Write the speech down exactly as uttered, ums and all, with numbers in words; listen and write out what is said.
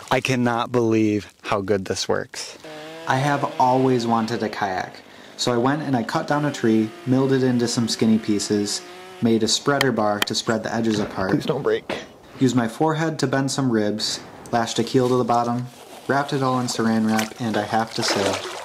I cannot believe how good this works. I have always wanted a kayak, so I went and I cut down a tree, milled it into some skinny pieces, made a spreader bar to spread the edges apart. Please don't break. Used my forehead to bend some ribs, lashed a keel to the bottom, wrapped it all in saran wrap, and I have to say,